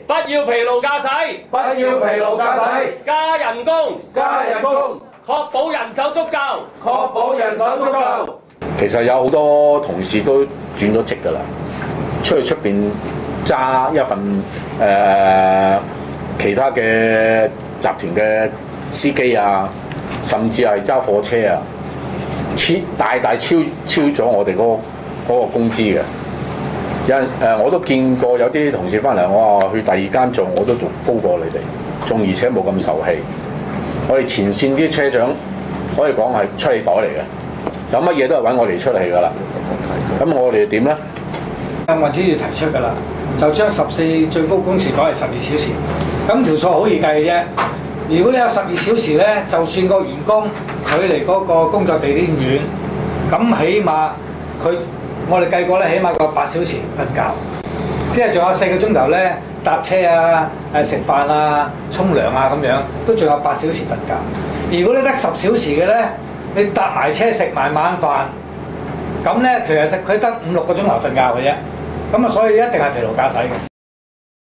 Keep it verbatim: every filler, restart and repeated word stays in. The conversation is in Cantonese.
不要疲勞駕駛， 不要疲勞駕駛， 加人工， 加人工， 確保人手足夠， 確保人手足夠。 其實有好多同事都轉咗職㗎啦，出去出邊揸一份誒、呃、其他嘅集團嘅司機啊，甚至係揸貨車啊，超大大超超咗我哋嗰嗰個工資嘅。有陣誒我都見過有啲同事翻嚟，我話去第二間做，我都仲高過你哋，仲而且冇咁受氣。我哋前線啲車長可以講係出氣袋嚟嘅。有乜嘢都係揾我哋出嚟㗎啦，咁我哋點咧？ 民主要提出㗎啦，就將十四最高工時改為十二小時，咁條數好易計嘅啫。如果你有十二小時咧，就算個員工佢離嗰個工作地點遠，咁起碼佢我哋計過咧，起碼個八小時瞓覺，即係仲有四個鐘頭咧搭車啊、誒食飯啊、沖涼啊咁樣，都仲有八小時瞓覺。如果你得十小時嘅咧，你搭埋車食埋晚飯，咁咧其實佢得五六個鐘頭瞓覺嘅啫，咁啊所以一定係疲勞駕駛嘅。